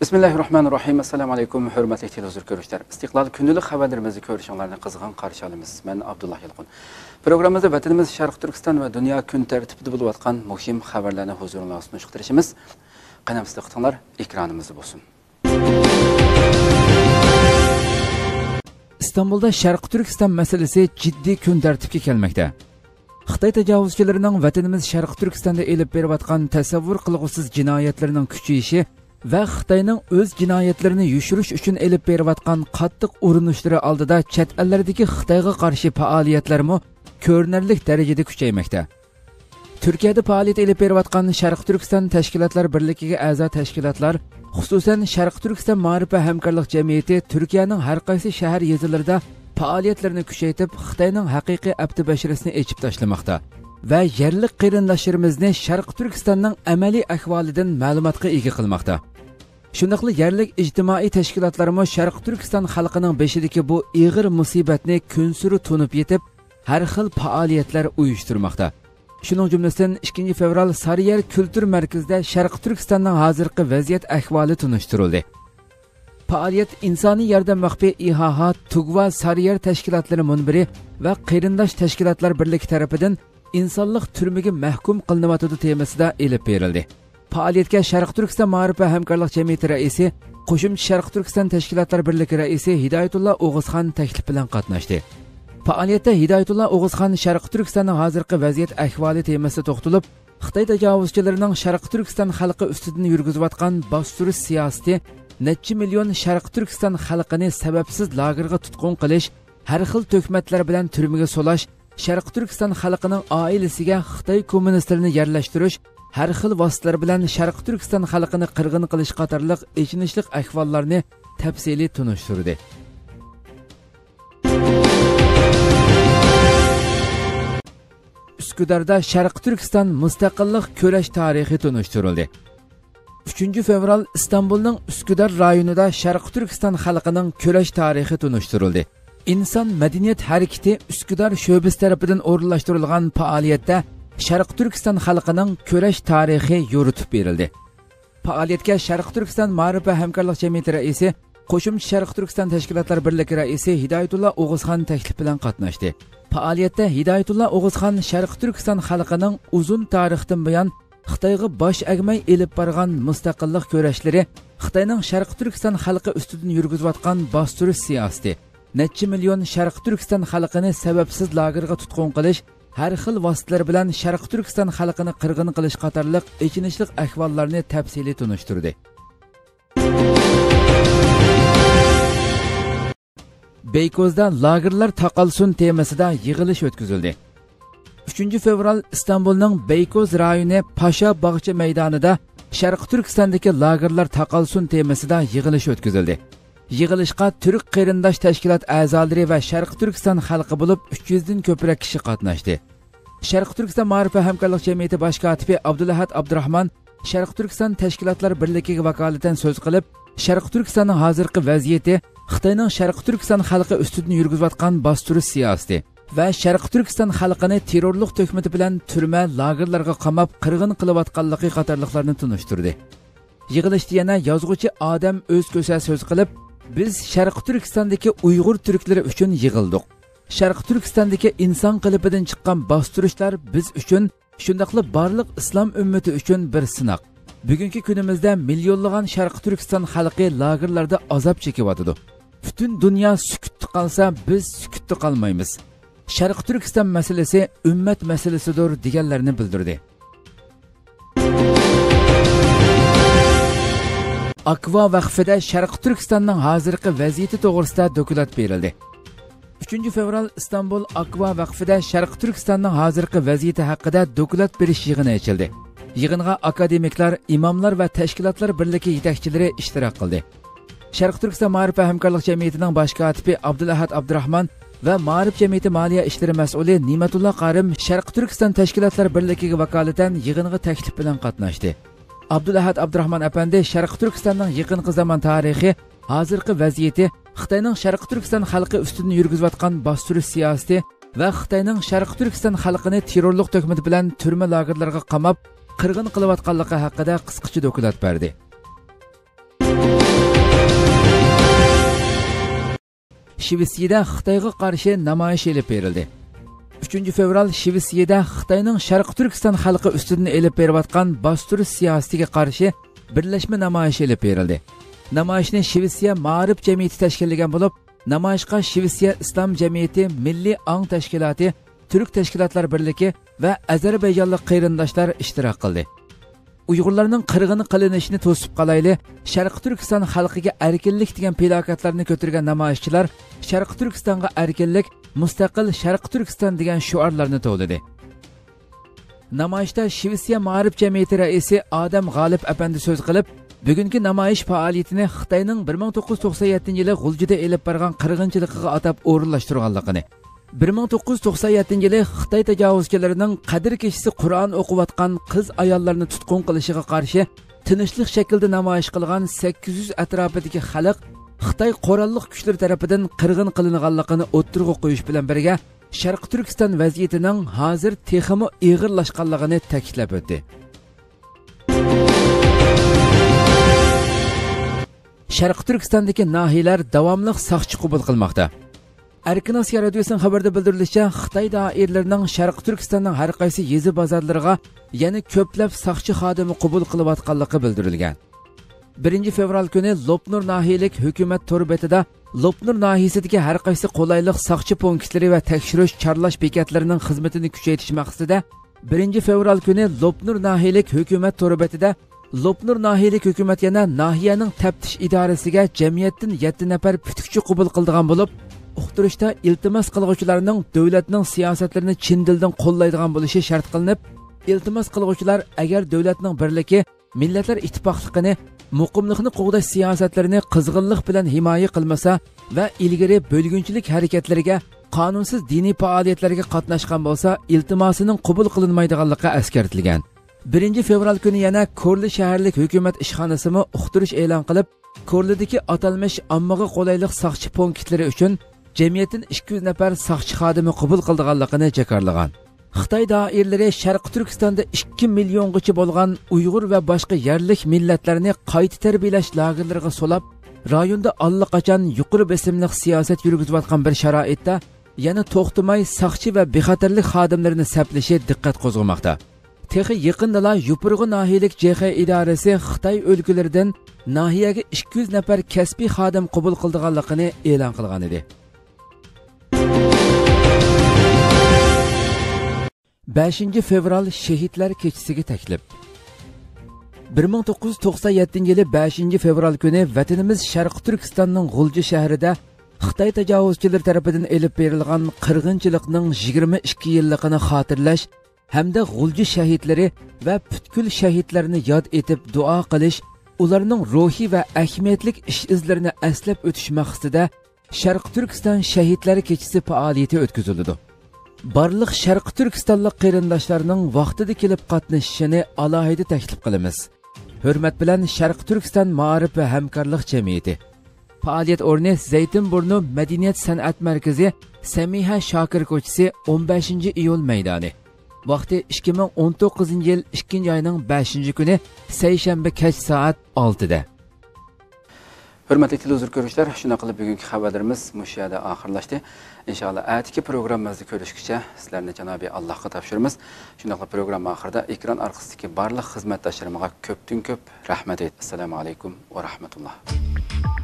Bismillahirrahmanirrahim. Assalamu alaykum, hurmatli televizor ko'ruvchilar. Istiqlol kundalik xabarlarimizni ko'rishinglarni qizg'in qarshi olamiz. Men Abdullah Yilqin. Programmamizda vatanimiz Sharq Turkiston va dunyo kun tartibida bo'lib o'tgan muhim xabarlarni huzuringizga sunishtirishimiz. Qanamizda qitinglar, ekranimizda bo'lsin. İstanbulda Sharq Turkiston masalasi jiddiy kun tartibga kelmoqda. Xitoy tajovuzchilarining vatanimiz Sharq Turkistonda elib berayotgan tasavvur qilg'usiz jinoyatlarining kuchayishi va Xitoyning o'z jinoyatlarini yushirish uchun elib berayotgan qattiq urinishlari oldida chet ellardagi Xitoyga qarshi faoliyatlarmi ko'rinarli darajada kuchaymoqda. Turkiyada faoliyat elib berayotgan Sharq Turkiston tashkilotlar birligiga a'zo tashkilotlar, xususan Sharq Turkiston ma'rif va hamkorlik jamiyati Turkiyaning har qaysi shahar yezilarida faoliyatlarini kuchaytirib, Xitoyning haqiqiy abdibashirisini echib tashlamoqda va yerlik qarindoshlarimizni Sharq Turkistonning amaliy ahvolidan ma'lumotga ega qilmoqda. Shundaqli yerlik ijtimoiy tashkilotlarimiz Sharq Turkiston xalqining beshidagi bu ig'ir musibatni kunsuri tunib yetib, har xil faoliyatlar uyushtirmoqda. Shuning jumlasidan 2 fevral Sarıyer Kültür Merkezida Sharq Turkistonning hozirgi vaziyat ahvoli tunishtirildi. Faoliyat insoniy yordam maxfiy IHH, Tugva Sarıyer tashkilotlari munbiri va qarindosh tashkilotlar birligi tarafidan insonlik turmiga mahkum qilinayotdi temasida elib berildi. Faoliyatga Sharq Turkiston ma'rif va hamkorlik jamiyati raisi, qo'shimcha Sharq Turkiston tashkilotlar birligi raisi Hidoyatullo O'g'izxon taklif bilan qatnashdi. Faoliyatda Hidoyatullo O'g'izxon Sharq Turkistonning hozirgi vaziyat ahvoli temasida to'xtalib, Xitoy tajovuzchilarining Sharq Turkiston xalqi ustidan yurgizayotgan bostirish siyosati necha million Sharq Turkiston xalqini sababsiz lagerga tutqun qilish, har xil to'kmatlar bilan turmaga solash, Sharq Turkiston xalqining oilasiga Xitoy kommunistlarini yerlashtirish, har xil vositalar bilan Sharq Turkiston xalqini qirg'in qilish qatorliq ichinishli ahvollarni tafsiliy tunishtirdi. Üsküdar'da Sharq Turkiston mustaqillik ko'rash tarixi tunishtirildi. 3 fevral İstanbulning Üsküdar rayonida Sharq Turkiston xalqining ko'rash tarixi tunishtirildi. İnson madaniyat harakati Üsküdar sho'basi tarafidan o'rinlashtirilgan faoliyatda Sharq Turkiston xalqining ko'rash tarixi yoritib berildi. Faoliyatga Sharq Turkiston ma'rif va hamkorlik jamiyati raisi, qo'shimcha Sharq Turkiston tashkilotlar birligi raisi Hidoyatullo O'g'izxon taklif bilan qatnashdi. Faoliyatda Hidoyatullo O'g'izxon Sharq Turkiston xalqining uzun tarixdan buyon Xitoyga bosh egmay elib borgan mustaqillik ko'rashlari, Xitoyning Sharq Turkiston xalqi ustidan yurgizayotgan bostirish siyosati, necha million Sharq Turkiston xalqini sababsiz lagerga tutqun qilish, har xil vositalar bilan Sharq Turkiston xalqini qirg'in qilish qatorliq ichinishli ahvollarni tafsiliy tunishtirdi. Beykozda lagerlar taqalsun temasida yig'ilish o'tkazildi. 3 fevral İstanbulning Beykoz rayoni Pasha bog'cha maydonida Sharq Turkistondagi lagerlar taqalsun temasida yig'ilish o'tkazildi. Yig'ilishga Turk qarindosh tashkilot a'zolari va Sharq Turkiston xalqi bo'lib 300 dan ko'proq kishi qatnashdi. Sharq Turkiston ma'rif va hamkorlik jamiyati bosh kotibi Abdulahat Abdurahmon Sharq Turkiston tashkilotlar birligiga vakolatan so'z qilib, Sharq Turkistonning hozirgi vaziyati, Xitoyning Sharq Turkiston xalqi ustidan yurgizayotgan bostirish siyosati va Sharq Turkiston xalqini terrorlik tuhmati bilan turma lagerlarga qamab qirg'in qilayotganligi qatorliqlarni tunishtirdi. Yig'ilishda yana yozuvchi Odam o'z ko'sa so'z qilib, biz Sharq Turkistondagi Uyg'ur turklari uchun yig'ildik. Sharq Turkistondagi inson qalbidan chiqqan bostirishlar biz uchun, shundaqli barliq islom ummati uchun bir sinoq. Bugungi kunimizda millionlagan Sharq Turkiston xalqi lagerlarda azob chekyapti. Butun dunyo sukutda qolsa, biz sukutda qolmaymiz. Sharq Turkiston masalasi ummat masalasidir deganlarni bildirdi. Akva vaqfida Sharq Turkistonning hozirgi vaziyati to'g'risida dokument berildi. 3 fevral İstanbul Akva vaqfida Sharq Turkistonning hozirgi vaziyati haqida dokument berish yig'ini ochildi. Yig'inga akademiklar, imomlar va tashkilotlar birligi yetakchilari ishtirok qildi. Sharq Turkiston ma'rif va hamkorlik jamiyatining bosh kotibi Abdulahat Abdurahmon va ma'rif jamiyati moliya ishlari mas'uli Ne'matullo Qarim Sharq Turkiston tashkilotlar birligiga vakolatan yig'inga taklif bilan qatnashdi. Abdulahat Abdurahmon apandi Sharq Turkistonning yaqinqi zamon tarixi, hozirgi vaziyati, Xitoyning Sharq Turkiston xalqi ustidan yurgizayotgan bostirish siyosati va Xitoyning Sharq Turkiston xalqini terrorlik tuhmati bilan turma lagerlarga qamab qirg'in qilayotganligi haqida qisqacha dokument berdi. Shvetsiyada Xitoyga qarshi namoyish elib berildi. 3 fevral Shvetsiyada Xitoyning Sharqi Turkiston xalqi ustidan elib berayotgan bostirish siyosatiga qarshi birlashma namoyish elib berildi. Namoyishni Shvetsiya ma'rif jamiyati tashkillagan bo'lib, namoyishga Shvetsiya Islom jamiyati, Milliy ong tashkiloti, Turk tashkilotlar birligi va Ozarbayjonlik qarindoshlar ishtirok qildi. Uyg'urlarning qirg'ini qilinishini to'sib qolayli, Sharqi Turkiston xalqiga erkinlik degan plakatlarni ko'targan namoyishchilar Sharqi Turkistonga erkinlik, mustaqil Sharqi Turkiston degan shiorlarni to'ladi. Namoyishda Shvetsiya ma'rif jamiyati raisi Adam G'olib apandi so'z qilib, bugungi namoyish faoliyatini Xitoyning 1997-yili G'uljida elib borgan qirg'inchiligiga atab o'rinlashtirganligini, 1997-yili Xitoy tajovuzchilarining qadr kechisi Qur'on o'qiyotgan qiz ayollarni tutqun qilishiga qarshi tinchlik shaklda namoyish qilgan 800 atrofidagi xalq Xitoy qurolli kuchlar tomonidan qirg'in qilinganligini o'ttirg'i qo'yish bilan birga Sharqi Turkiston vaziyatining hozir texmi og'irlashganligini ta'kidlab o'tdi. Sharqi Turkistondagi nahiyalar davomli soqchi qabul qilmoqda. Erkin Osiyo radiosining xabarida bildirilishicha, Xitoy doiralarining Sharqi Turkistonning har qaysi yezi bozorlariga yana ko'plab soqchi xodimi qabul qilayotganligi bildirilgan. 1 fevral kuni Lopnur nahiyalik hukumat to'rbetida Lopnur nahiyasidagi har qaysi qulaylik soqchi punktlari va tekshirish chorlash bekatlarining xizmatini kuchaytirish maqsadida 1 fevral kuni Lopnur nahiyalik hukumat to'rbetida Lopnur nahiyalik hukumat yana nahiyaning taftish idorasiga jamiyatdan 7 nafar putukchi qabul qildigan bo'lib, uqtirishda iltimos qilguvchilarning davlatning siyosatlarini chin dildan qo'llaydigan bo'lishi shart qilinib, iltimos qilguvchilar agar davlatning birligi, millatlar ittifoqligini, muqimlikni qo'g'dash siyosatlarini qizg'inlik bilan himoya qilmasa va ilgari bo'lgunchilik harakatlariga, qonunsiz diniy faoliyatlarga qatnashgan bo'lsa, iltimosining qabul qilinmaydiganligi eskartilgan. 1 fevral kuni yana Korli shaharlik hukumat ishxonasini uqtirish e'lon qilib, Korlidagi atalmish ommaga qulaylik soqchi punktlari uchun jamiyatdan 200 nafar soqchi xodimi qabul qildiganligini jakarlagan. Xitoy doiralari Sharqi Turkistonda 2 milliongacha bo'lgan Uyg'ur va boshqa yerlik millatlarni qayta tarbiyalash lagerlariga solab, rayonda allaqachon yuqori besimli siyosat yurgizayotgan bir sharoitda yana to'xtamay soqchi va bexatarlik xodimlarini saplashi diqqat qo'zg'amoqda. Texi yaqindala Yupurg'i nahiyalik JX idorasi Xitoy o'lkalaridan nahiyaga 200 nafar kasbiy xodim qabul qildiganligini e'lon qilgan edi. 5 fevral shahidlar kechasiga taklif. 1997-yili 5 fevral kuni vatanimiz Sharqi Turkistonning G'ulji shahrida Xitoy tajovuzchilari tomonidan elib berilgan qirg'inchilikning 22 yilligini xotirlash hamda G'ulji shahidlari va butkul shahidlarni yod etib duo qilish, ularning ruhiy va ahamiyatli ish izlarini aslab o'tish maqsadida Sharqi Turkiston shahidlari kechasi faoliyati o'tkazildi. Barliq Sharqi Turkistonlik qarindoshlarning vaqtida kelib qatnashishini alohida taklif qilamiz. Hurmat bilan Sharqi Turkiston ma'rif va hamkorlik jamiyati. Faoliyat o'rni Zaytinburnu Madaniyat san'at markazi, Samiha Shokir ko'chasi, 15-iyul maydoni. Vaqti 2019-yil 2-oyning 5-kuni seshanba kech soat 6 da. Hurmatli televizor ko'ruvchilar, shuna qilib bugungi xabarlarimiz mush yerda oxirlashdi. Inshaalloh atigi programmamizni ko'rishgacha sizlarni Janobiy Allohga topshiramiz. Shuna qilib program oxirida ekran orqasidagi barliq xizmatdoshlarimga ko'pdan ko'p rahmat aytib, assalomu alaykum va rahmatulloh.